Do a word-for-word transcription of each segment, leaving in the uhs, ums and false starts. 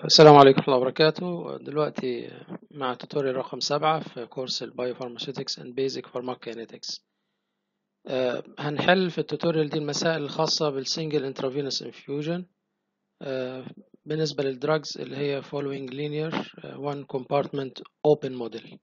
السلام عليكم ورحمة الله وبركاته. دلوقتي مع توتوريال رقم سبعة في كورس البايوفارماسيوتكس and Basic Pharmacokinetics. آه، هنحل في التوتوريال دي المسائل الخاصة بالسنجل انترافينوس انفيوجن بالنسبة للدراجز اللي هي following linear uh, one compartment open model.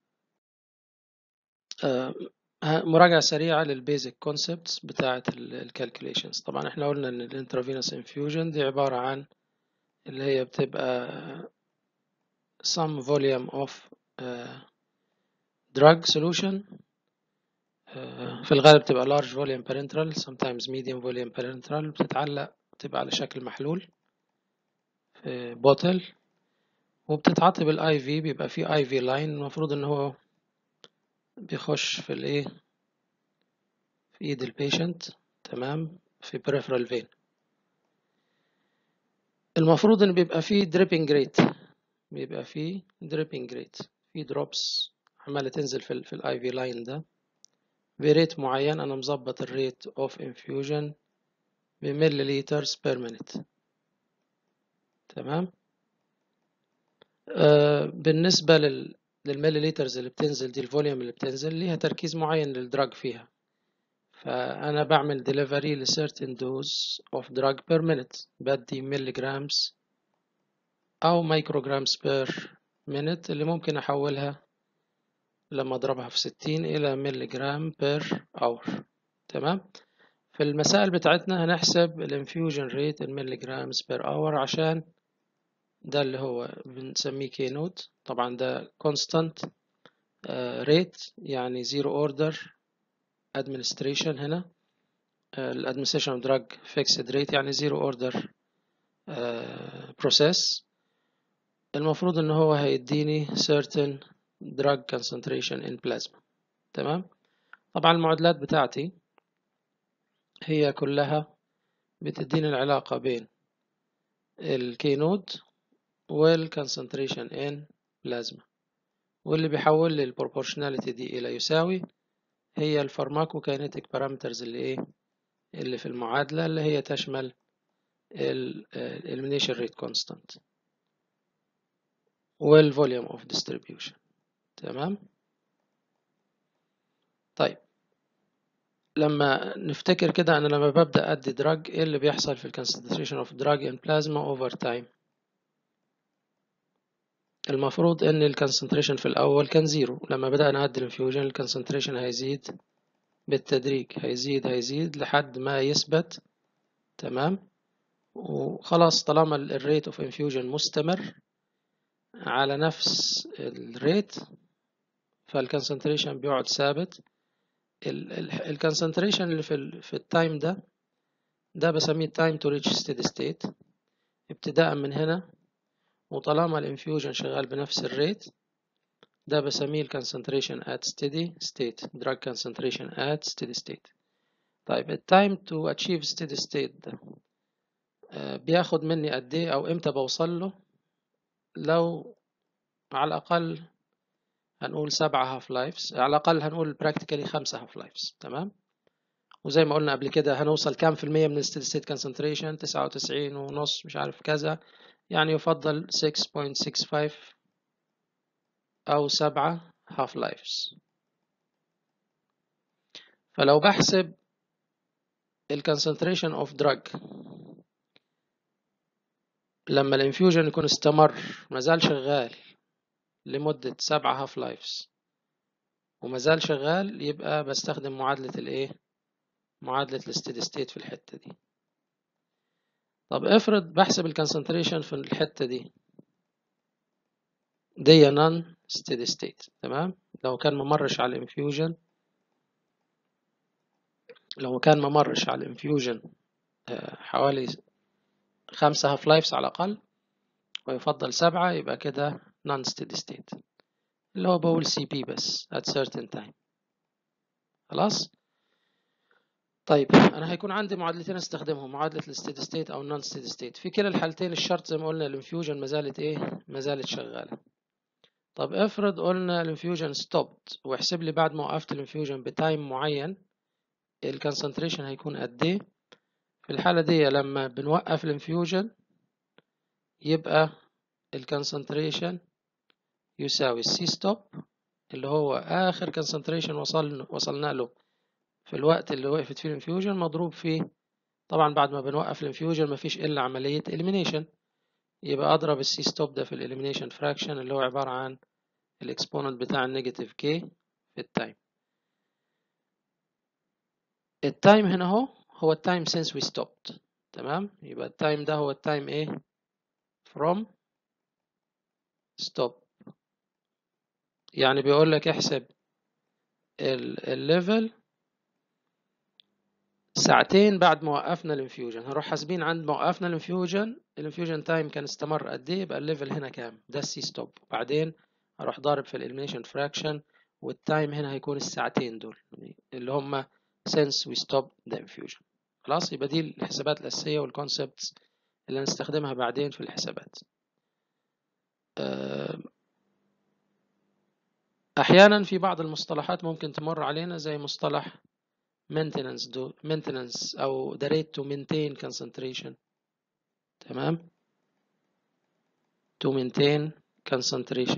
آه، مراجعة سريعة للبيزك كونسبتس بتاعة الكالكوليشنز. طبعا احنا قلنا ان الانترافينوس انفيوجن دي عبارة عن اللي هي بتبقى some volume of uh, drug solution uh, في الغالب بتبقى large volume parenteral sometimes medium volume parenteral بتتعلق بتبقى على شكل محلول في بوتل وبتتعطي بالاي في. بيبقى فيه اي في لاين المفروض ان هو بيخش في الايه في ايد البيشنت، تمام، في peripheral vein. المفروض ان بيبقى فيه dripping rate بيبقى فيه dripping rate في drops عمالة تنزل في ال في الاي في لاين ده بريت معين. أنا مظبط الريت of infusion بمليليترز per minute، تمام. آه بالنسبة لل للمليليترز اللي بتنزل دي، الفوليوم اللي بتنزل ليها تركيز معين للدراج فيها، فأنا بعمل delivery ل certain dose of drug per minute، بدي مليجرامز أو مايكروجرامز per minute اللي ممكن أحولها لما أضربها في ستين إلى مليجرام per hour، تمام. في المسائل بتاعتنا هنحسب الانفيوجن ريت المليجرامز بير اور، عشان ده اللي هو بنسميه كي نوت. طبعا ده constant ريت uh, يعني zero order administration. هنا ال uh, administration of drug fixed rate يعني zero order uh, process. المفروض ان هو هيديني certain drug concentration in plasma، تمام. طبعا المعادلات بتاعتي هي كلها بتديني العلاقة بين الكي نوت والكونسنتريشن ان بلازما، واللي بيحول لي البروبورشناليتي دي الى يساوي هي الفارماكوكاينيتيك بارامترز اللي ايه اللي في المعادلة، اللي هي تشمل الاليمينيشن ريت كونستانت والفوليوم اوف ديستريبيوشن، تمام. طيب لما نفتكر كده، انا لما ببدأ ادي دراج ايه اللي بيحصل في الكونسنتريشن اوف دراج ان بلازما اوفر تايم؟ المفروض ان الكونسنتريشن في الاول كان زيرو. لما بدأنا ندي الانفيوجن الكونسنتريشن هيزيد بالتدريج، هيزيد هيزيد لحد ما يثبت، تمام. وخلاص طالما الريت اوف انفيوجن مستمر على نفس الريت فالكونسنتريشن بيقعد ثابت. الكونسنتريشن اللي في في التايم ده ده بسميه تايم تو ريتش ستيدي ستيت، ابتداء من هنا. وطالما الانفيوجن شغال بنفس الريت ده بسميه الكونسنتريشن at steady state drug concentration at steady state. طيب التايم تو اتشيف steady state ده بياخد مني قد ايه او امتى بوصل له؟ لو على الاقل هنقول سبعة هاف لايفز، على الاقل هنقول براكتيكالي خمسة هاف لايفز، تمام. وزي ما قلنا قبل كده هنوصل كام في المية من الستيدي ستيت كونسنتريشن؟ تسعة وتسعين ونص مش عارف كذا، يعني يفضل ستة فاصلة ستة خمسة او سبعة هاف لايفز. فلو بحسب الكونسنتريشن اوف دراج لما الانفيوجن يكون استمر مازال شغال لمدة سبعة هاف لايفز ومازال شغال، يبقى بستخدم معادلة الايه معادلة الستيدي ستيت في الحتة دي. طب افرض بحسب الكونسنتريشن في الحتة دي دي نون ستيدي ستيت، تمام. لو كان ممرش على الانفيوجن لو كان ممرش على الانفيوجن حوالي خمسة هاف لايفز على الأقل ويفضل سبعة، يبقى كده نون ستيدي ستيت، اللي هو بقول سي بي بس at certain time. خلاص. طيب انا هيكون عندي معادلتين استخدمهم، معادله الستيدي ستيت او النون ستيدي ستيت. في كلا الحالتين الشرط زي ما قلنا الانفيوجن ما زالت ايه ما زالت شغاله. طب افرض قلنا الانفيوجن ستوبت، واحسب لي بعد ما وقفت الانفيوجن بتايم معين الكونسنتريشن هيكون قد ايه. في الحاله دي لما بنوقف الانفيوجن يبقى الكونسنتريشن يساوي السي ستوب اللي هو آخر كونسنتريشن وصل وصلنا له في الوقت اللي وقفت فيه الانفيوجن مضروب فيه. طبعا بعد ما بنوقف الانفيوجن مفيش إلا عملية elimination، يبقى أضرب السي ستوب ده في الإليمينيشن فراكشن اللي هو عبارة عن الإكسبوننت بتاع النيجاتيف كي في التايم. التايم هنا هو هو التايم since we stopped. تمام، يبقى التايم ده هو التايم ايه from stop. يعني بيقول لك احسب الليفل ساعتين بعد ما وقفنا الانفيوجن. هنروح حاسبين عند ما وقفنا الانفيوجن الانفيوجن تايم كان استمر قد ايه، يبقى الليفل هنا كام، ده السي ستوب. وبعدين هروح ضارب في الإليمينيشن فراكشن، والتايم هنا هيكون الساعتين دول اللي هم since we stopped the infusion. خلاص، يبقى دي الحسابات الأساسية والكونسبتس اللي هنستخدمها بعدين في الحسابات. أحيانا في بعض المصطلحات ممكن تمر علينا زي مصطلح maintenance do maintenance أو the rate to maintain concentration. تمام، to maintain concentration.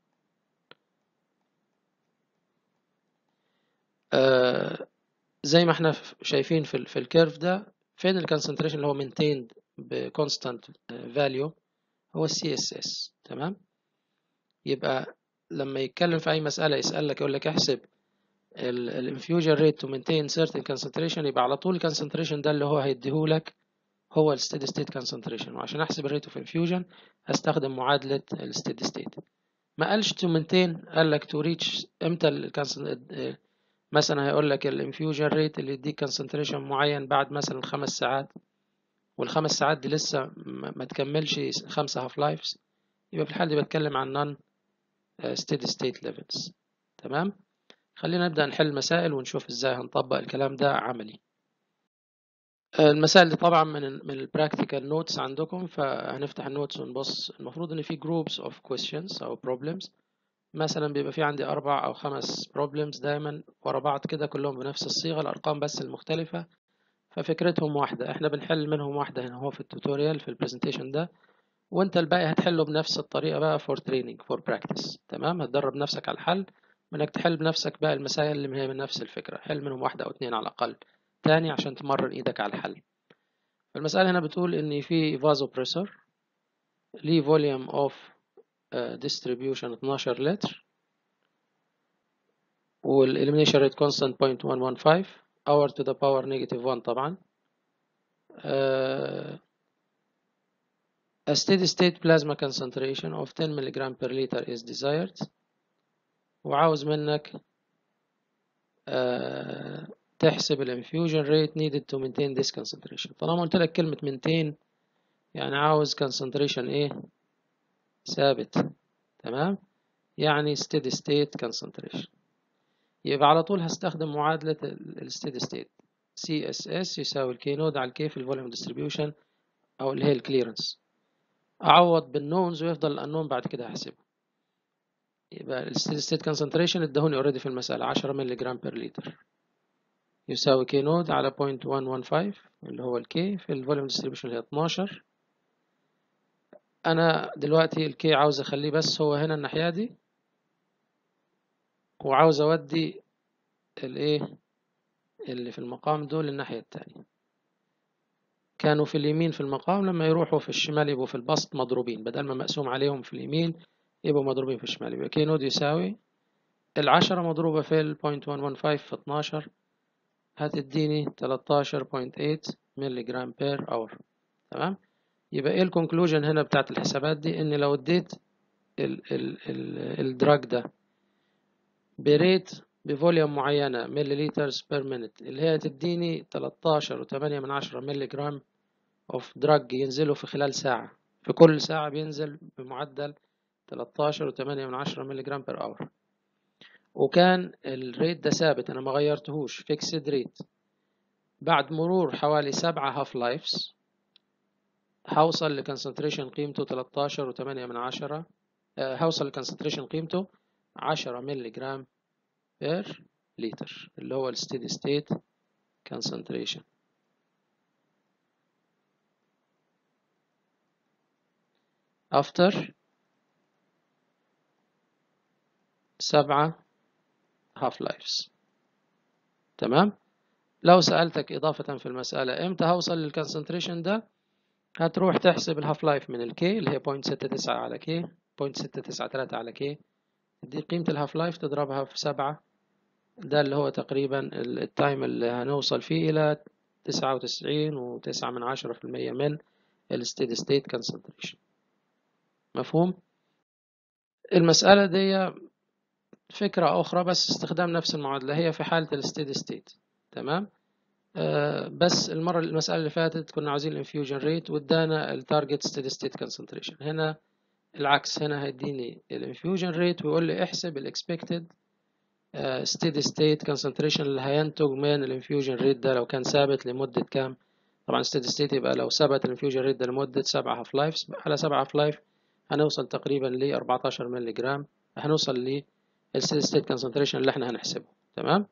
آه زي ما احنا شايفين في في الكيرف ده، فين الكونسنتريشن اللي هو maintained بكونستانت فاليو، هو السي اس اس. تمام، يبقى لما يتكلم في اي مساله يسالك يقول لك احسب الانفيوجن ريت تو مينتين certain concentration، يبقى على طول الكونسنتريشن ده اللي هو هيديهولك هو الستيدي ستيت كونسنتريشن. وعشان احسب الريت اوف انفيوجن هستخدم معادله الستيدي ستيت. ما قالش تو مينتين، قال لك تو ريتش. امتى مثلا هيقول لك الانفيوجن ريت اللي يديك كونسنتريشن معين بعد مثلا خمس ساعات، والخمس ساعات دي لسه ما تكملش خمسة هاف لايفز، يبقى في الحالة دي بتكلم عن نون steady state levels. تمام، خلينا نبدأ نحل مسائل ونشوف ازاي هنطبق الكلام ده عملي. المسائل دي طبعا من ال من البراكتيكال نوتس عندكم، فهنفتح النوتس ونبص. المفروض ان في groups of questions او problems. مثلا بيبقى في عندي أربع أو خمس problems دايما ورا بعض كده، كلهم بنفس الصيغة، الأرقام بس المختلفة، ففكرتهم واحدة. احنا بنحل منهم واحدة هنا هو في التوتوريال في البرزنتيشن ده، وانت الباقي هتحله بنفس الطريقة بقى for training for practice. تمام، هتدرب نفسك على الحل انك تحل بنفسك بقى المسائل اللي هي من نفس الفكرة، حل منهم واحدة أو اتنين على الأقل تاني عشان تمرن إيدك على الحل. المسألة هنا بتقول إن في vasopressor ليه volume of uh, distribution اتناشر لتر، والelimination rate constant zero point one one five hour to the power negative one طبعا. uh, A steady state plasma concentration of ten milligrams per liter is desired. وعاوز منك uh, تحسب الانفيوجن rate needed to maintain this concentration. طالما قلت لك كلمة maintain يعني عاوز concentration ايه ثابت. تمام، يعني steady state concentration. يبقى على طول هستخدم معادلة ال steady state سي اس اس يساوي الكي نود على الكي في الفوليوم ديستريبيوشن او اللي هي الكليرنس. اعوض بالنونز ويفضل الانون بعد كده احسبه. يبقى الستيدي ستيت كونسنتريشن ادهوني اوريدي في المسألة عشرة مللي جرام بير لتر يساوي كي نود على صفر فاصلة واحد واحد خمسة اللي هو الكي في الفوليوم ديستريبيوشن اللي هي اتناشر. انا دلوقتي الكي عاوز اخليه بس هو هنا الناحية دي، وعاوز اودي الايه اللي في المقام دول الناحية التانية. كانوا في اليمين في المقام، لما يروحوا في الشمال يبقوا في البسط مضروبين، بدل ما مقسوم عليهم في اليمين يبقوا مضروبين في الشمال. يبقى كي نود يساوي العشرة مضروبة في ال صفر فاصلة واحد واحد خمسة في اتناشر هتديني تلتاشر فاصلة تمانية مللي جرام بير اور. تمام، يبقى ايه الكونكلوجن هنا بتاعت الحسابات دي؟ ان لو اديت ال ال ال الدراج ده بريت بفوليوم معينة ملي لترز بير مينت اللي هي تديني تلتاشر وتمانية من عشرة مللي جرام اوف دراج ينزلوا في خلال ساعة، في كل ساعة بينزل بمعدل تلتاشر وتمانية من عشرة مللي جرام بير اور، وكان الريت ده ثابت أنا ما غيرتهوش فيكسد ريت. بعد مرور حوالي سبعة هاف لايفز هوصل لكونسنتريشن قيمته تلتاشر وتمانية من عشرة، هوصل لكونسنتريشن قيمته عشرة مللي جرام بير لتر اللي هو الستيدي ستيت كونسنتريشن. after سبعة هاف لايفز. تمام. لو سألتك إضافة في المسألة إمتى هوصل للكونسنتريشن ده، هتروح تحسب الهاف لايف من الكي اللي هي صفر فاصلة ستة تسعة على كي، صفر فاصلة ستة تسعة تلاتة على كي، دي قيمة الهاف لايف تضربها في سبعة، ده اللي هو تقريبا التايم اللي هنوصل فيه إلى تسعة وتسعين وتسعة من عشرة في المية من الستيدي ستيت كونسنتريشن. مفهوم؟ المسألة دي فكرة أخرى بس استخدام نفس المعادلة، هي في حالة الستيدي ستيت. تمام. آه بس المرة المسألة اللي فاتت كنا عاوزين الانفيوجن ريت وادانا التارجت ستيدي ستيت كونسنتريشن. هنا العكس، هنا هيديني الانفيوجن ريت ويقول لي احسب الاكسبكتد ستيدي ستيت كونسنتريشن اللي هينتج من الانفيوجن ريت ده لو كان ثابت لمدة كام. طبعا ستيدي ستيت يبقى لو ثبت الانفيوجن ريت ده لمدة سبعة هاف لايفز، على سبعة هاف لايف هنوصل تقريبا ل أربعتاشر مللي جرام، هنوصل للستيدي ستيت كونسنتريشن اللي احنا هنحسبه. تمام.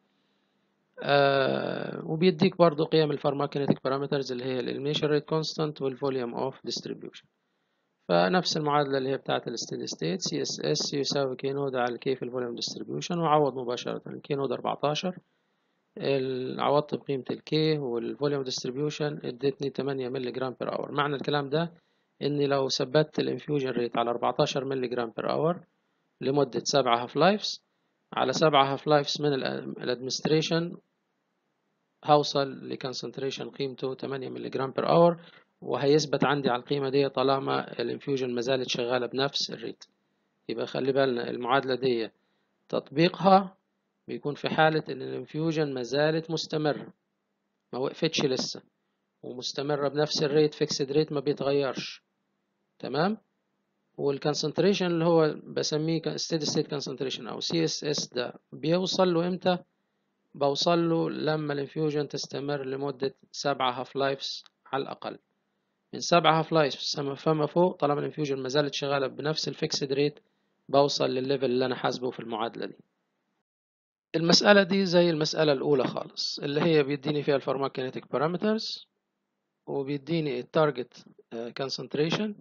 آه وبيديك برضو قيم الفارماكينيتيك بارامترز اللي هي الإليميشن ريت كونستانت والفوليوم اوف ديستريبيوشن. فنفس المعادلة اللي هي بتاعة الستيدي ستيت، سي اس اس يساوي كي نود على كي في الفوليوم ديستريبيوشن، وعوض مباشرة الكي نود أربعتاشر، عوضت بقيمة الكي والفوليوم ديستريبيوشن ادتني تمانية مللي جرام بير اور. معنى الكلام ده اني لو ثبتت الانفيوجن ريت على أربعتاشر مللي جرام بير اور لمدة سبعة هاف لايفز، على سبعة هاف لايفز من الادمنستريشن هوصل لكونسنتريشن قيمته تمانية مللي جرام بير اور، وهيثبت عندي على القيمة دي طالما الانفيوجن ما زالت شغالة بنفس الريت. يبقى خلي بالنا المعادلة دي تطبيقها بيكون في حالة ان الانفيوجن ما زالت مستمرة، ما وقفتش لسه ومستمرة بنفس الريت، فيكسد ريت ما بيتغيرش. تمام. والكونسنتريشن اللي هو بسميه steady state concentration او سي اس اس ده بيوصل له امتى؟ بوصل له لما الانفيوجن تستمر لمدة سبعة هاف لايفز على الأقل. من سبعة هاف لايفز فما فوق طالما الانفيوجن ما زالت شغالة بنفس الفيكسد ريت بوصل للليفل اللي أنا حاسبه في المعادلة دي. المسألة دي زي المسألة الأولى خالص اللي هي بيديني فيها الفارماكينيتيك بارامترز وبيديني التارجت كونسنتريشن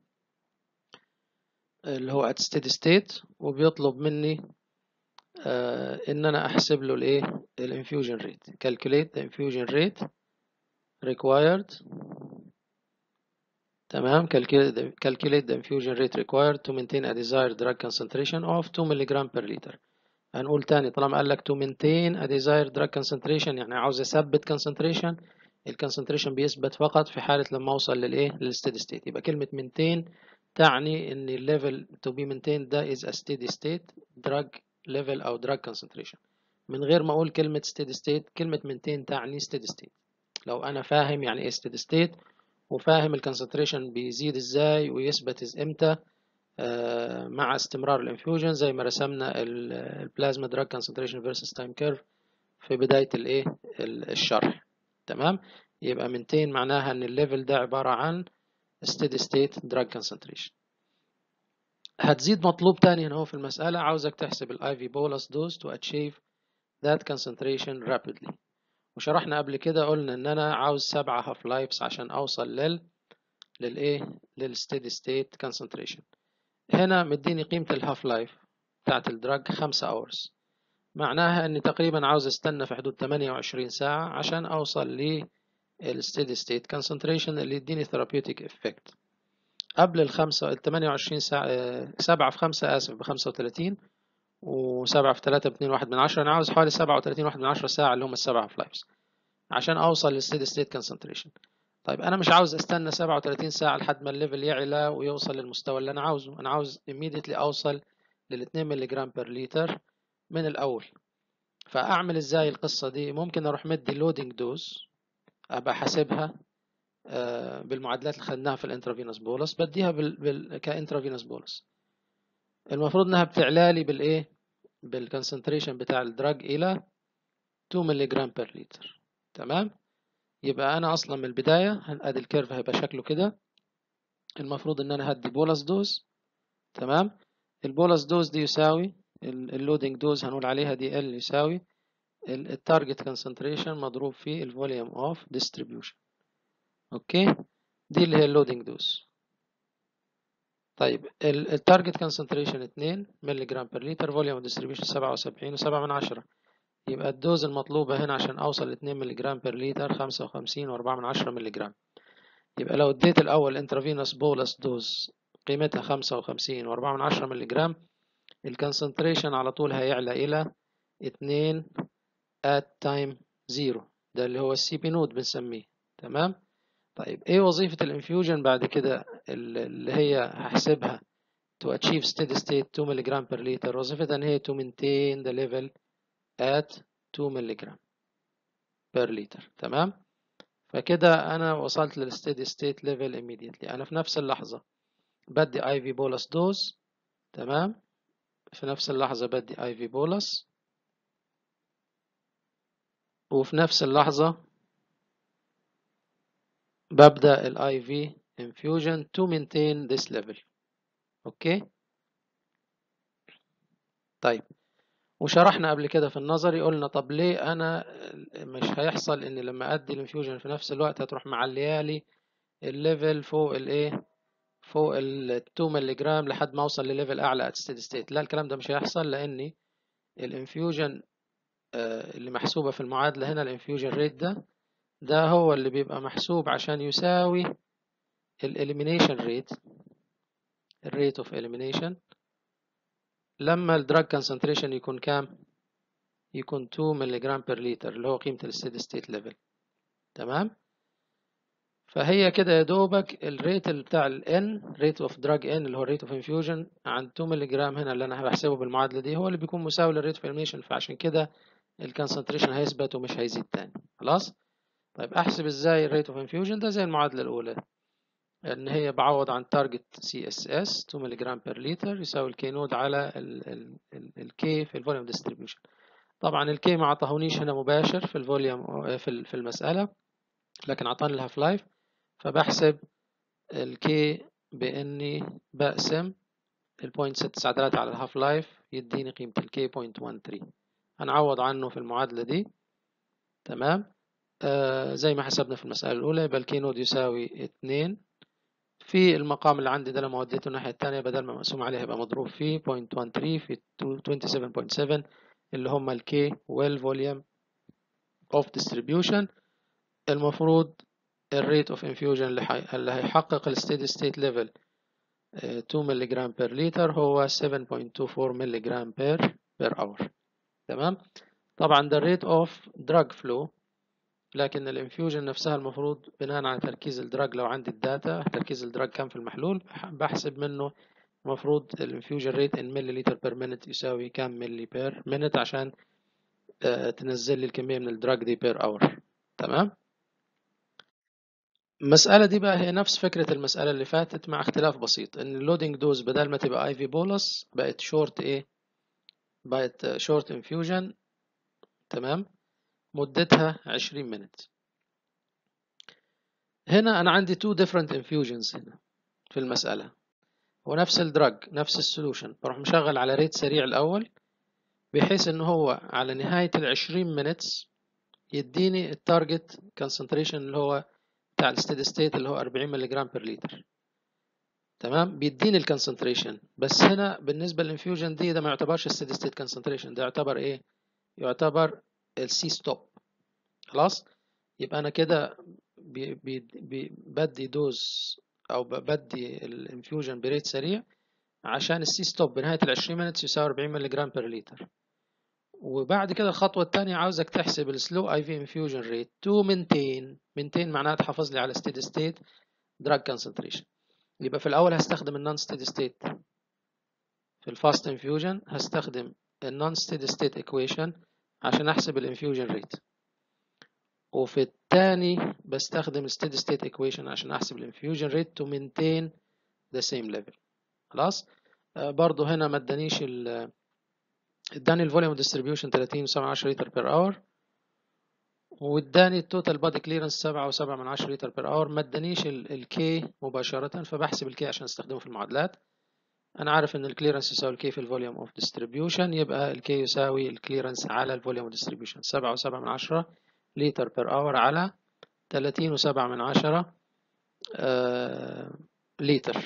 اللي هو at steady state، وبيطلب مني آه ان انا احسب له الايه الانفيوجن ريت. calculate the infusion rate required. تمام. calculate the, calculate the infusion rate required to maintain a desired drug concentration of two milligram per liter. هنقول تاني طالما قال لك to maintain a desired drug concentration يعني عاوز اثبت concentration، الكونسنتريشن بيثبت فقط في حالة لما اوصل للايه للستيدي ستيت. يبقى كلمة maintain تعني ان الليفل to be maintained ده is a steady state drug level او drug concentration. من غير ما اقول كلمة steady state، كلمة maintain تعني steady state. لو انا فاهم يعني ايه steady state وفاهم الكونسنتريشن بيزيد ازاي ويثبت امتى آه مع استمرار الانفيوجن زي ما رسمنا البلازما دراج كونسنتريشن فيرسس تايم كيرف في بداية الايه الشرح. تمام. يبقى maintain معناها ان الليفل ده عبارة عن steady state drug concentration. هتزيد مطلوب تاني هنا هو في المسألة، عاوزك تحسب ال آي في bolus dose to achieve that concentration rapidly. وشرحنا قبل كده قلنا ان انا عاوز سبعة half lives عشان اوصل لل للايه لل steady state concentration. هنا مديني قيمة الهاف لايف بتاعت الدراج خمسة hours، معناها اني تقريبا عاوز استنى في حدود تمانية وعشرين ساعة عشان اوصل لل steady state concentration اللي يديني therapeutic effect. قبل الخمسة التمانية وعشرين ساعة، سبعة في خمسة آسف بخمسة وتلاتين وسبعة في تلاتة باتنين واحد من عشرة، أنا عاوز حوالي سبعة وتلاتين واحد من عشرة ساعة اللي هم السبعة في لايفز عشان أوصل للستيدي ستيت كونسنتريشن. طيب أنا مش عاوز أستنى سبعة وتلاتين ساعة لحد ما الليفل يعلى ويوصل للمستوى اللي أنا عاوزه، أنا عاوز immediately أوصل للاتنين مللي جرام بير لتر من الأول. فأعمل إزاي القصة دي؟ ممكن أروح مدي لودنج دوز أبقى حاسبها بالمعادلات اللي خدناها في الانترافينوس بولس، بديها بال... بال... كانترافينوس بولس. المفروض انها بتعلالي بالايه بالكونسنتريشن بتاع الدراج الى اتنين مللي جرام بير لتر. تمام. يبقى انا اصلا من البدايه ادي الكيرف هيبقى شكله كده. المفروض ان انا هدي بولس دوز. تمام. البولس دوز دي يساوي اللودنج دوز هنقول عليها دي ال يساوي التارجت كونسنتريشن مضروب في الفوليوم اوف ديستريبيوشن. اوكي. دي اللي هي اللودنج دوز. طيب التارجت كونسنتريشن اتنين مللي جرام بير لتر، فوليوم ديستريبيوشن سبعة وسبعين وسبعة من عشرة. يبقى الدوز المطلوبة هنا عشان أوصل ل اتنين مللي جرام بير لتر خمسة وخمسين وأربعة من عشرة مللي جرام. يبقى لو اديت الأول انترافينوس بولس دوز قيمتها خمسة وخمسين وأربعة من عشرة مللي جرام، الكونسنتريشن على طول هيعلى إلى اتنين at time zero، ده اللي هو السي بي نود بنسميه. تمام. طيب ايه وظيفة الانفيوجن بعد كده اللي هي هحسبها to achieve steady state two milligram per liter؟ وظيفتها ان هي to maintain the level at two milligram per liter. تمام. فكده انا وصلت للsteady state level immediately. انا في نفس اللحظة بدي اي في bolus dose. تمام. في نفس اللحظة بدي اي في bolus، وفي نفس اللحظة ببدأ ال آي في infusion to maintain this level. اوكي. طيب، وشرحنا قبل كده في النظري، قلنا طب ليه انا مش هيحصل ان لما ادي الانفيوجن في نفس الوقت هتروح معليالي الليفل فوق الايه، فوق ال اتنين مللي جرام لحد ما اوصل لليفل اعلى ات ستيدي ستيت؟ لا، الكلام ده مش هيحصل، لاني الانفيوجن اللي محسوبة في المعادلة هنا الانفيوجن ريت ده ده هو اللي بيبقى محسوب عشان يساوي الاليمينيشن ريت، الريت اوف اليمينيشن، لما الدراج كونسنتريشن يكون كام؟ يكون اتنين مللي جرام بير لتر، اللي هو قيمة الستيدي ستيت ليفل. تمام. فهي كده يا دوبك الريت بتاع ال N rate of drug N اللي هو rate of infusion عند اتنين مللي جرام هنا اللي انا بحسبه بالمعادلة دي هو اللي بيكون مساوي للريت of elimination، فعشان كده الكونسنتريشن هيثبت ومش هيزيد تاني. خلاص. طيب احسب ازاي الريت اوف انفيوجن ده؟ زي المعادلة الاولى، ان هي بعوض عن تارجت سي اس اس اتنين مللي جرام بير لتر يساوي الكي نود على الكي في الفوليوم ديستريبيوشن. طبعا الكي ما عطاهونيش هنا مباشر في الفوليوم في المسألة، لكن عطاني الهاف لايف، فبحسب الكي باني بقسم البوينت ستة تسعة تلاتة على الهاف لايف يديني قيمة الكي بوينت واحد تلاتة. هنعوض عنه في المعادلة دي. تمام. آه زي ما حسبنا في المسألة الأولى، يبقى الكي نود يساوي اتنين في المقام اللي عندي ده، لما وديته الناحية التانية بدل ما مقسوم عليه يبقى مضروب فيه صفر فاصلة واحد تلاتة في سبعة وعشرين فاصلة سبعة اللي هم الكي والفوليوم اوف ديستريبيوشن. المفروض الريت اوف انفيوجن اللي, حي... اللي هيحقق الستيدي ستيت ليفل اتنين مللي جرام بير لتر هو سبعة فاصلة اتنين أربعة مللي جرام بير بير اور. تمام. طبعا ده الريت اوف دراج فلو، لكن الانفيوجن نفسها المفروض بناء على تركيز الدراج، لو عندي الداتا تركيز الدراج كام في المحلول بحسب منه المفروض الانفيوجن ريت ان ملي لتر بير مينت يساوي كام ملي بير مينت عشان آه تنزل لي الكمية من الدراج دي بير اور. تمام. المسألة دي بقى هي نفس فكرة المسألة اللي فاتت مع اختلاف بسيط، ان اللودنج دوز بدل ما تبقى اي في بولس بقت شورت ايه، بقت شورت انفيوجن. تمام. مدتها عشرين مينت. هنا انا عندي two different infusions هنا في المسألة، ونفس الدراج نفس السولوشن، بروح مشغل على ريت سريع الاول بحيث ان هو على نهاية العشرين مينتس يديني التارجت كونسنتريشن اللي هو بتاع الستيدي ستيت اللي هو أربعين مللي جرام بير لتر. تمام. بيديني الكونسنتريشن، بس هنا بالنسبة للانفيوجن دي ده ما يعتبرش الستيدي ستيت كونسنتريشن، ده يعتبر ايه؟ يعتبر السي ستوب. خلاص. يبقى انا كده بي بي بي بدي دوز او بدي الانفيوجن بريت سريع عشان السي ستوب بنهاية ال عشرين مينتس يساوي أربعين مللي جرام بير لتر. وبعد كده الخطوة الثانية عاوزك تحسب السلو اي في انفيوجن ريت تو مينتين. مينتين معناها تحافظ لي على ستيدي ستيت دراج كونسنتريشن. يبقى في الأول هستخدم النون ستيدي ستيت، في الفاست انفيوجن هستخدم النون ستيدي ستيت ايكويشن عشان احسب الانفيوجن ريت، وفي الثاني بستخدم الستيدي ستيت ايكويشن عشان احسب الانفيوجن ريت تو مينتين ذا سيم ليفل. خلاص. آه برضو هنا ما ادانيش ال اداني الفوليوم ديستريبيوشن تلاتين وسبعة من عشرة لتر بير اور، واداني التوتال بادي كليرنس سبعة وسبعة من عشرة لتر بير اور. ما ادانيش الكي مباشرة، فبحسب الكي عشان استخدمه في المعادلات. انا عارف ان الكليرنس يساوي الكي في الفوليوم اوف ديستريبيوشن، يبقى الكي يساوي الكليرنس على الفوليوم اوف ديستريبيوشن سبعة وسبعة من عشرة لتر بير اور على تلاتين وسبعة من عشرة آه لتر.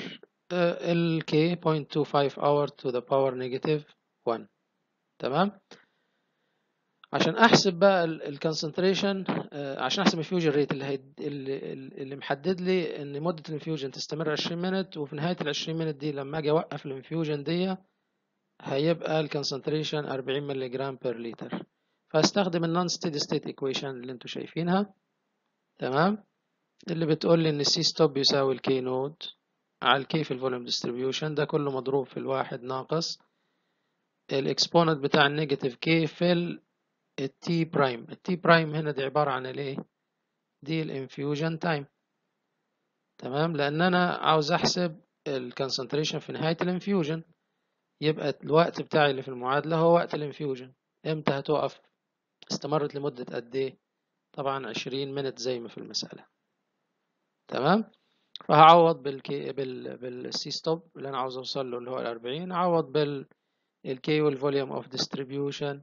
ال K zero point two five hour to the power negative one. تمام. عشان احسب بقى الكونسنتريشن، عشان احسب الفيوجن ريت اللي هي اللي, اللي محدد لي ان مده الانفيوجن تستمر عشرين مينت، وفي نهايه ال عشرين مينت دي لما اجي اوقف الانفيوجن دي هيبقى الكونسنتريشن أربعين مللي جرام بير لتر. فاستخدم النون ستيدي ستيت ايكويشن اللي انتوا شايفينها. تمام. اللي بتقول لي ان السي ستوب يساوي الكي نود على الكي في الفوليوم ديستريبيوشن، ده كله مضروب في الواحد ناقص الاكسبوننت بتاع النيجاتيف كي في التي برايم. التي برايم هنا دي عبارة عن الايه؟ دي الانفيوجن تايم. تمام. لان انا عاوز احسب الكونسنتريشن في نهاية الانفيوجن، يبقى الوقت بتاعي اللي في المعادلة هو وقت الانفيوجن. امتى هتوقف؟ استمرت لمدة قد ايه؟ طبعا عشرين مينت زي ما في المسألة. تمام. فهعوض بالكي بال بالسي ستوب اللي انا عاوز اوصل له اللي هو ال أربعين، اعوض بالكي والفوليوم اوف ديستريبيوشن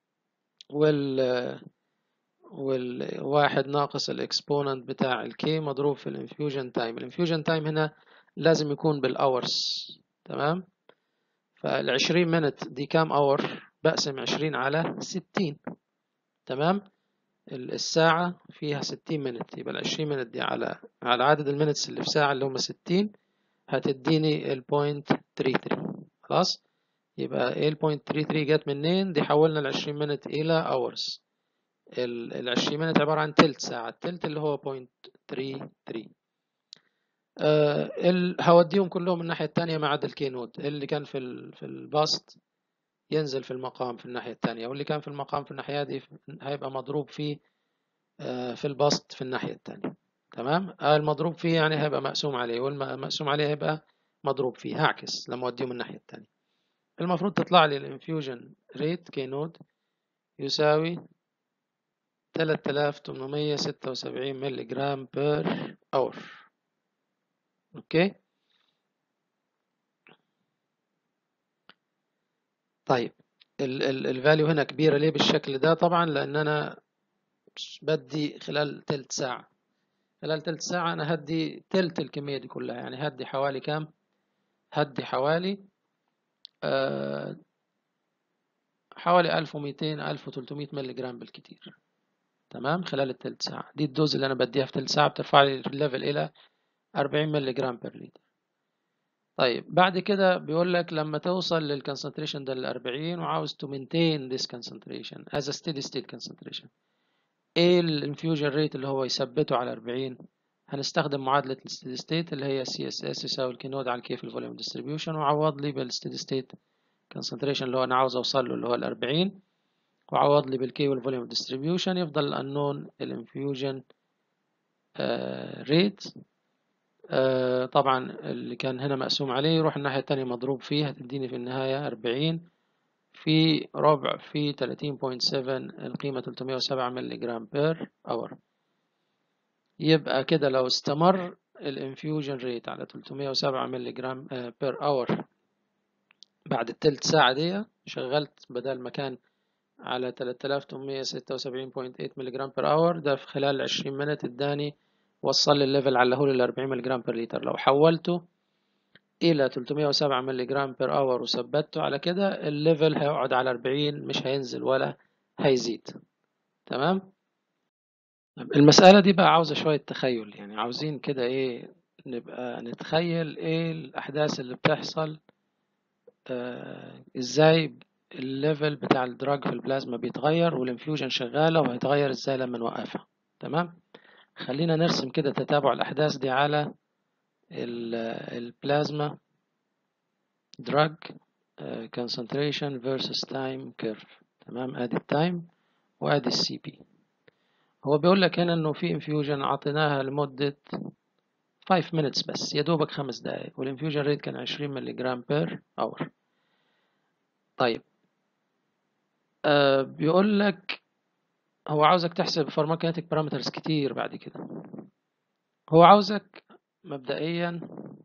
وال والواحد ناقص الاكسبوننت بتاع الكي مضروب في الانفيوجن تايم. الانفيوجن تايم هنا لازم يكون بالاورز. تمام. فالعشرين منت دي كام اور؟ بقسم عشرين على ستين. تمام. الساعة فيها ستين منت، يبقى العشرين منت دي على على عدد المينتس اللي في ساعة اللي هم ستين هتديني البوينت تلاتة وتلاتين. خلاص. يبقى ايه البوينت تلاتة وتلاتين جت منين؟ دي حولنا العشرين منت إلى اورز. العشرين منت عبارة عن تلت ساعة، التلت اللي هو بوينت تلاتة وتلاتين. أه هوديهم كلهم الناحية التانية ما عدا الكينود اللي كان في ال في الباست ينزل في المقام في الناحية التانية، واللي كان في المقام في الناحية دي هيبقى مضروب فيه أه في الباست في الناحية التانية. تمام. أه المضروب فيه يعني هيبقى مقسوم عليه، والمقسوم عليه هيبقى مضروب فيه. هعكس لما اوديهم الناحية التانية. المفروض تطلع لي الانفيوجن ريت كينود يساوي تلاتة آلاف وتمنمية ستة وسبعين ملي جرام بير اور. اوكي. طيب الفاليو هنا كبيرة ليه بالشكل ده؟ طبعا لان انا بدي خلال تلت ساعة. خلال تلت ساعة انا هدي تلت الكمية دي كلها، يعني هدي حوالي كام؟ هدي حوالي آه حوالي ألف ومئتين ألف وثلاثمئة ملي جرام بالكتير. تمام. خلال التلت ساعة دي الدوز اللي انا بديها في تلت ساعة بترفع لي الليفل الى أربعين ملي جرام بير لتر. طيب بعد كده بيقول لك لما توصل للكونسنتريشن ده ل أربعين وعاوز to maintain this concentration as a steady state concentration، ايه الانفيوجن ريت اللي هو يثبته على أربعين؟ هنستخدم معادلة الستيدي ستيت اللي هي سي اس اس يساوي الكينود على الكي في الفوليوم ديستريبيوشن، وعوض لي بالستيدي ستيت concentration اللي هو انا عاوز اوصل له اللي هو ال أربعين، وعوض لي بالكي والفوليوم ديستريبيوشن. يفضل الانون الانفيوجن ريت آه طبعا اللي كان هنا مقسوم عليه يروح الناحية التانية مضروب فيه، هتديني في النهاية أربعين في ربع في ثلاثين فاصلة سبعة، القيمة ثلاثمئة وسبعة ملي جرام بير اور. يبقى كده لو استمر الانفيوجن ريت على ثلاثمئة وسبعة ملي جرام بير اور بعد التلت ساعة دي، شغلت بدل ما كان على ثلاثة آلاف وثمانمئة وستة وسبعين فاصلة ثمانية ملي جرام بير اور، ده في خلال عشرين منت اداني وصل لي الليفل على هو ال أربعين ملي جرام بير لتر. لو حولته الى ثلاثمئة وسبعة ملي جرام بير اور وثبته على كده، الليفل هيقعد على أربعين، مش هينزل ولا هيزيد. تمام. المسألة دي بقى عاوزة شوية تخيل، يعني عاوزين كده ايه، نبقى نتخيل ايه الأحداث اللي بتحصل، آه ازاي الليفل بتاع الدراج في البلازما بيتغير والانفيوجن شغالة، وهيتغير ازاي لما نوقفها. تمام. خلينا نرسم كده تتابع الأحداث دي على البلازما drug uh, concentration versus time curve. تمام. ادي التايم وادي السي بي. هو بيقول لك هنا انه في انفيوجن عطيناها لمدة خمس minutes بس، يا دوبك خمس دقايق، والانفيوجن ريت كان عشرين ملي جرام بير اور. طيب آه بيقول لك هو عاوزك تحسب فارماكينيتيك بارامترز كتير بعد كده. هو عاوزك مبدئيا،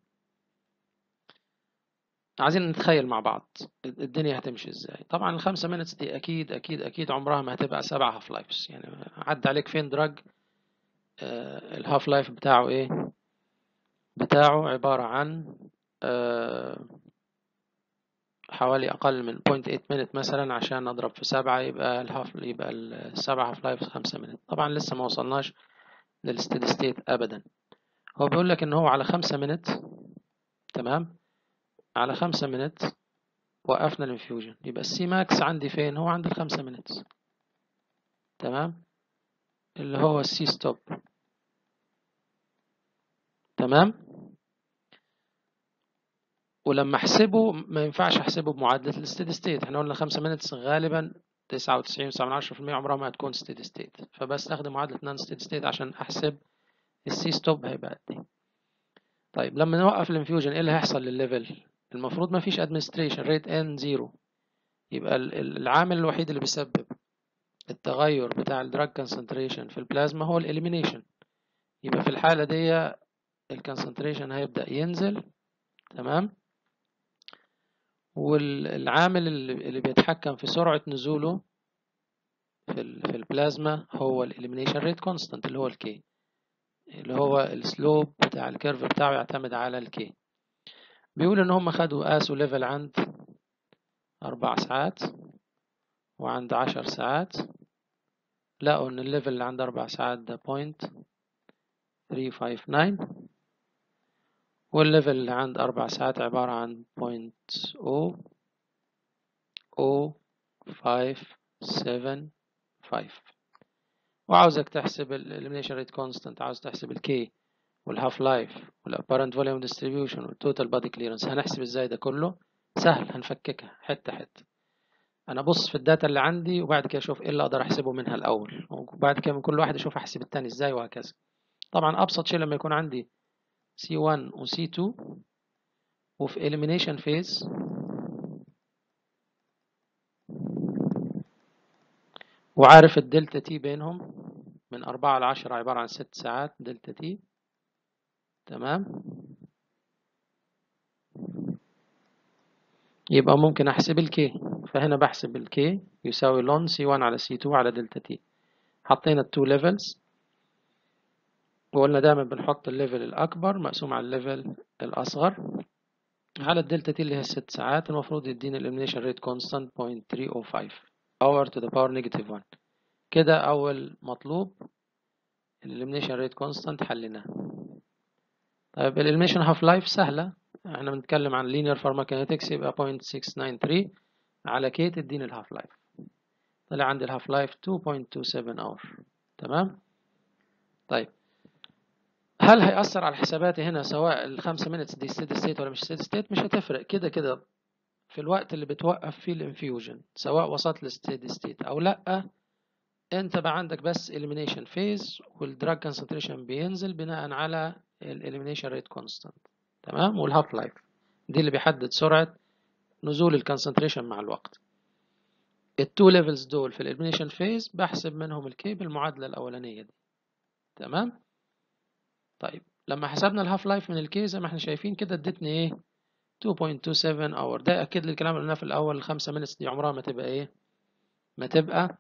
عايزين نتخيل مع بعض الدنيا هتمشي ازاي. طبعا الخمسة مينتس دي اكيد اكيد اكيد عمرها ما هتبقى سبعة هاف لايفز، يعني عدى عليك فين دراج آه الهاف لايف بتاعه ايه؟ بتاعه عبارة عن آه حوالي أقل من صفر فاصلة ثمانية minute مثلا، عشان نضرب في سبعة يبقى الهاف يبقى السبعة هاف لايف خمسة minute. طبعا لسه ما وصلناش للستيدي ستيت أبدا. هو بيقول لك إن هو على خمسة minute، تمام، على خمسة minute وقفنا الانفيوجن، يبقى السي ماكس عندي فين؟ هو عند الخمسة minutes، تمام، اللي هو السي ستوب، تمام. ولما احسبه ما ينفعش احسبه بمعادلة الستيدي ستيت، احنا قلنا خمسة minutes غالبا تسعة وتسعين فاصلة تسعة بالمية عمرها ما هتكون ستيدي ستيت، فبستخدم معادلة نون ستيدي ستيت عشان احسب السي ستوب هيبقى قد ايه. طيب لما نوقف الانفيوجن ايه اللي هيحصل للليفل؟ المفروض ما فيش ادمنستريشن، ريت ان زيرو، يبقى العامل الوحيد اللي بيسبب التغير بتاع الدراج كونسنتريشن في البلازما هو الاليمينيشن. يبقى في الحالة دي الكونسنتريشن هيبدأ ينزل، تمام، والعامل اللي بيتحكم في سرعة نزوله في في البلازما هو الاليمينيشن ريت كونستانت اللي هو الكي، اللي هو السلوب بتاع الكيرف بتاعه يعتمد على الكي. بيقول ان هم خدوا قاسوا ليفل عند أربع ساعات وعند عشر ساعات، لقوا ان الليفل اللي عند أربع ساعات ده بوينت ثري فايف ناين، والليفل اللي عند أربع ساعات عبارة عن بوينت أو أو فايف سفن فايف. وعاوزك تحسب ال elimination rate constant، عاوز تحسب ال K والهاف لايف والapparent volume distribution والtotal body clearance. هنحسب ازاي ده كله؟ سهل، هنفككها حتة حتة. انا بص في الداتا اللي عندي وبعد كده اشوف ايه اللي اقدر احسبه منها الاول، وبعد كده من كل واحد اشوف احسب التاني ازاي، وهكذا. طبعا ابسط شيء لما يكون عندي سي ون و سي تو وفي elimination phase وعارف الدلتا تي بينهم من أربعة لعشرة عبارة عن ست ساعات دلتا تي، تمام. يبقى ممكن أحسب الكي، فهنا بحسب الكي يساوي لون سي ون على سي تو على دلتا تي. حطينا التو ليفلز وقلنا دايما بنحط الليفل الأكبر مقسوم على الليفل الأصغر على الدلتا تي اللي هي الست ساعات. المفروض يديني elimination rate constant بوينت ثري أو فايف hour to the power negative one. كده أول مطلوب elimination rate constant حلناه. طيب elimination half life سهلة، احنا بنتكلم عن linear pharmacokinetics، يبقى بوينت سكس ناين ثري على كي تديني الهاف لايف. طلع عندي الهاف لايف تو بوينت تو سفن اور، تمام. طيب هل هيأثر على حساباتي هنا سواء الخمسة minutes دي steady state ولا مش steady state؟ مش هتفرق، كده كده في الوقت اللي بتوقف فيه الانفيوجن سواء وصلت للستيدي ستيت او لا، انت بقى عندك بس elimination phase والدراج concentration بينزل بناء على elimination rate constant، تمام، والهاف لايف دي اللي بيحدد سرعة نزول الكونسنتريشن مع الوقت. التو ليفلز دول في الاليمينيشن فيز بحسب منهم الكي بالمعادلة الأولانية دي، تمام. طيب لما حسبنا الهاف لايف من الكي زي ما احنا شايفين كده ادتني ايه؟ تو بوينت تو سفن اور. ده اكد لي الكلام اللي قلناه في الاول، الخمسة مينتس دي عمرها ما تبقى ايه؟ ما تبقى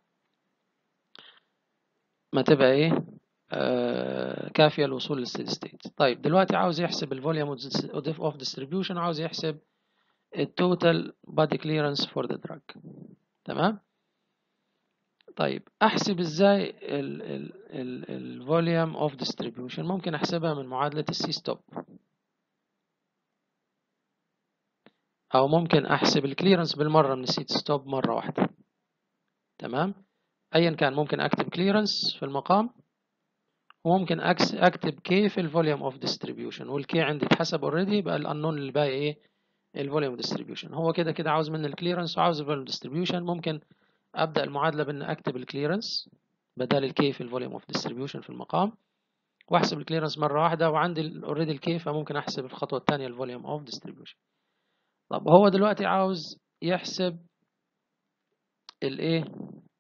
ما تبقى ايه؟ آه كافية للوصول للستيدي ستيت. طيب دلوقتي عاوز يحسب الفوليوم اوف ديستريبيوشن، عاوز يحسب التوتال بادي كليرنس فور ذا دراج، تمام. طيب احسب ازاي الفوليوم اوف ديستريبيوشن؟ ممكن احسبها من معادلة السي ستوب، او ممكن احسب الكليرنس بالمرة من السي ستوب مرة واحدة، تمام. ايا كان ممكن اكتب كليرنس في المقام وممكن اكتب كي في الفوليوم اوف ديستريبيوشن، والكي عندي اتحسب اوريدي، يبقى الانون اللي باقي ايه؟ الفوليوم ديستريبيوشن. هو كده كده عاوز مني الكليرنس وعاوز الفوليوم ديستريبيوشن. ممكن ابدا المعادله بان اكتب الكليرنس بدل الكي في الفوليوم اوف ديستريبيوشن في المقام، واحسب الكليرنس مره واحده، وعندي اوريدي الكي فممكن احسب الخطوه الثانيه الفوليوم اوف ديستريبيوشن. طب هو دلوقتي عاوز يحسب الايه؟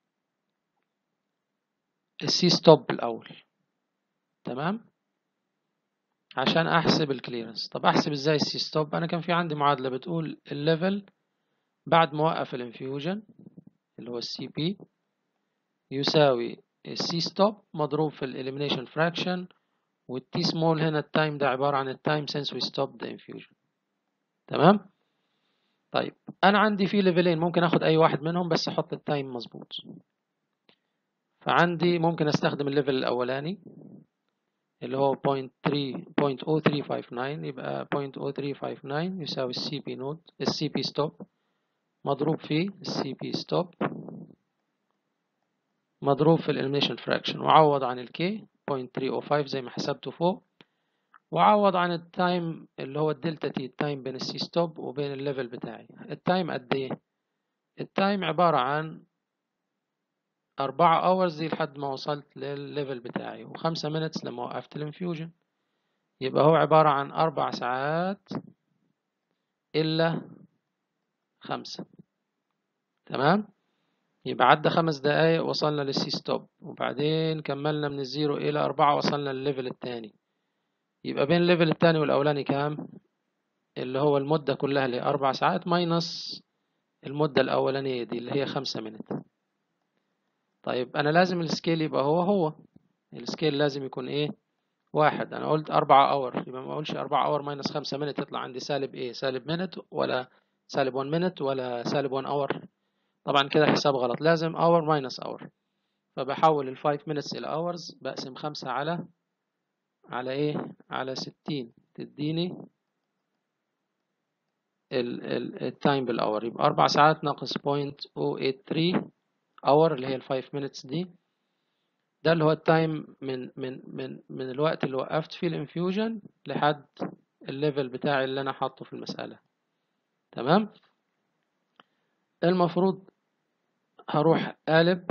السي ستوب الاول، تمام، عشان احسب الكليرنس. طب احسب ازاي السي ستوب؟ انا كان في عندي معادله بتقول الليفل بعد ما وقف الانفيوجن اللي هو السي بي يساوي السي ستوب مضروب في الاليمينيشن فراكشن، والتي سمول هنا التايم ده عباره عن التايم since we stopped the infusion، تمام. طيب انا عندي في ليفلين، ممكن اخد اي واحد منهم بس احط التايم مظبوط. فعندي ممكن استخدم الليفل الاولاني اللي هو صفر فاصلة صفر ثلاثة خمسة تسعة، يبقى صفر فاصلة صفر ثلاثة خمسة تسعة يساوي السي بي نود السي بي ستوب مضروب في السي بي ستوب مضروب في الإليمينيشن فراكشن، وعوض عن الكي صفر فاصلة ثلاثة صفر خمسة زي ما حسبته فوق، وعوض عن التايم اللي هو الدلتا تي، التايم بين السي ستوب وبين الليفل بتاعي. التايم قد ايه؟ التايم عبارة عن أربعة hours دي لحد ما وصلت للليفل بتاعي، وخمسة minutes لما وقفت الانفيوجن، يبقى هو عبارة عن أربع ساعات إلا خمسة. تمام. يبقى عدى خمس دقايق وصلنا للسي ستوب، وبعدين كملنا من الزيرو إلى أربعة وصلنا للليفل التاني. يبقى بين الليفل التاني والأولاني كام؟ اللي هو المدة كلها اللي هي أربع ساعات ماينس المدة الأولانية دي اللي هي خمسة minutes. طيب أنا لازم السكيل يبقى هو هو السكيل لازم يكون إيه؟ واحد. أنا قلت أربعة اور، يبقى ما أقولش أربعة اور ماينس خمسة minutes يطلع عندي سالب إيه؟ سالب minute ولا سالب one minute ولا سالب one hour. طبعا كده حساب غلط، لازم hour minus hour. فبحول ال five minutes إلى hours، بقسم خمسة على على إيه؟ على ستين، تديني التايم بالأور. يبقى أربع ساعات ناقص point zero eight three hour اللي هي ال five minutes دي، ده اللي هو التايم من من من من الوقت اللي وقفت فيه الانفيوجن لحد الليفل بتاعي اللي أنا حاطه في المسألة. تمام. المفروض هروح قالب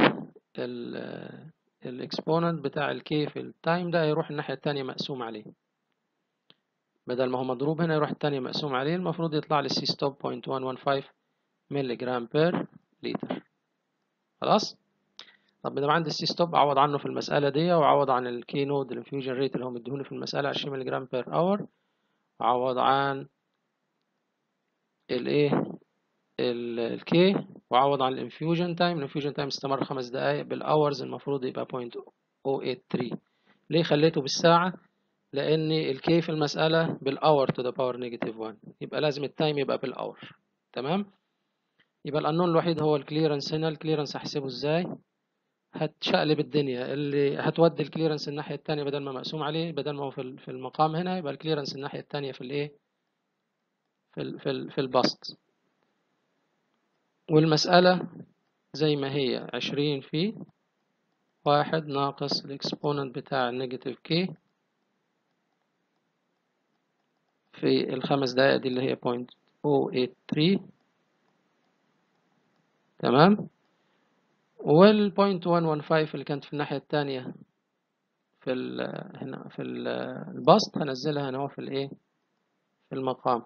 الاكسبوننت بتاع الكي في التايم ده، يروح الناحية التانية مقسوم عليه، بدل ما هو مضروب هنا يروح التانية مقسوم عليه. المفروض يطلع لي سي ستوب صفر فاصلة واحد واحد خمسة ملي جرام بير لتر. خلاص. طب ما عندي السي ستوب اعوض عنه في المسألة دي، وعوض عن الكي نود الانفيوجن ريت اللي هو مديهوني في المسألة عشرين ملي جرام بير اور، وعوض عن الايه الكي، وعوض عن الانفيوجن تايم. الانفيوجن تايم استمر خمس دقايق، بالاورز المفروض يبقى صفر فاصلة صفر ثمانية ثلاثة. ليه خليته بالساعة؟ لأن الكي في المسألة بالأور to the power negative one، يبقى لازم التايم يبقى بالأور. تمام. يبقى القانون الوحيد هو الكليرنس. هنا الكليرنس هحسبه ازاي؟ هتشقلب الدنيا، اللي هتودي الكليرنس الناحية التانية، بدل ما مقسوم عليه، بدل ما هو في المقام هنا، يبقى الكليرنس الناحية التانية في الايه في ال في ال في البسط. والمسألة زي ما هي عشرين في واحد ناقص الاكسبوننت بتاع النيجاتيف كي في الخمس دقايق دي اللي هي صفر فاصلة صفر ثمانية ثلاثة. تمام. وال صفر فاصلة واحد واحد خمسة اللي كانت في الناحية التانية في ال هنا في ال البسط هنزلها هنا في الايه في المقام.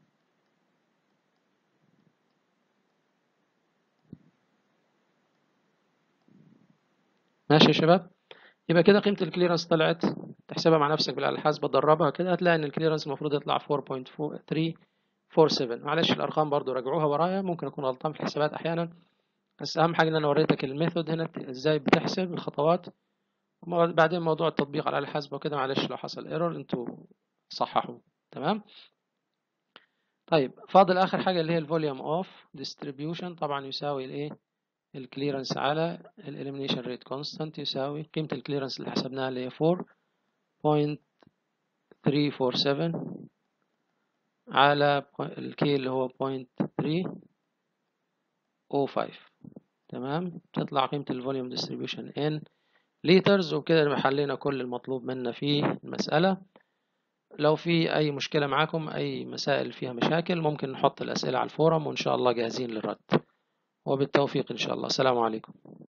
ماشي يا شباب. يبقى كده قيمة الكليرنس طلعت، تحسبها مع نفسك بالآلة الحاسبة تدربها كده، هتلاقي ان الكليرنس المفروض يطلع أربعة فاصلة ثلاثة أربعة سبعة. معلش الارقام برضو راجعوها ورايا، ممكن اكون غلطان في الحسابات احيانا، بس اهم حاجة ان انا وريتك الميثود هنا ازاي بتحسب الخطوات، وبعدين موضوع التطبيق على الآلة الحاسبة وكده معلش لو حصل ايرور انتوا صححوه. تمام. طيب فاضل اخر حاجة اللي هي الفوليوم اوف ديستريبيوشن، طبعا يساوي الايه الكليرنس على الاليمينيشن ريت كونستانت، يساوي قيمة الكليرنس اللي حسبناها اللي هي أربعة فاصلة ثلاثة أربعة سبعة على الكي اللي هو صفر فاصلة ثلاثة صفر خمسة. تمام. تطلع قيمة الفوليوم ديستريبيوشن ان لترز. وكده حلينا كل المطلوب منا في المسألة. لو في أي مشكلة معاكم، أي مسائل فيها مشاكل، ممكن نحط الأسئلة على الفورم، وإن شاء الله جاهزين للرد. وبالتوفيق إن شاء الله. السلام عليكم.